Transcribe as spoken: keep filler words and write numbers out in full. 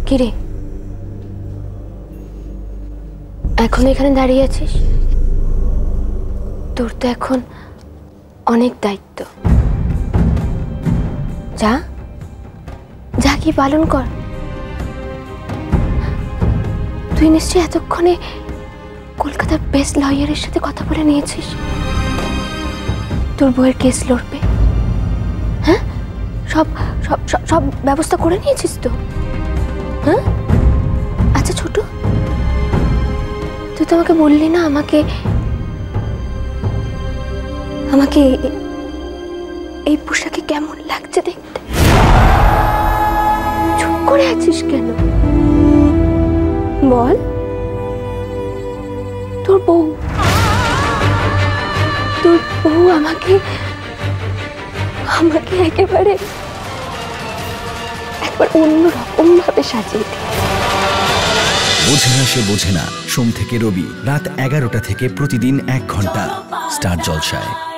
কিরে, এখন এখানে দাঁড়িয়ে আছিস? তোর তো এখন অনেক দায়িত্ব। যা যা কি পালন কর। তুই নিশ্চয়ই এতক্ষণে কলকাতার বেস্ট লয়ারের সাথে কথা বলে নিয়েছিস, তোর বউয়ের কেস লড়বে। হ্যাঁ, সব সব সব ব্যবস্থা করে নিয়েছিস তো? হ্যাঁ, আচ্ছা ছোট, তুই তো আমাকে বললি না আমাকে আমাকে এই পোশাকে কেমন লাগছে দেখতে? চুপ করে আছিস কেন? বল। তোর বউ তোর বউ আমাকে আমাকে একেবারে একবার অন্যরকম ভাবে সাজিয়ে দে। বোঝে না সে বোঝে না, সোম থেকে রবি রাত এগারোটা থেকে প্রতিদিন এক ঘন্টা স্টার জলসায়।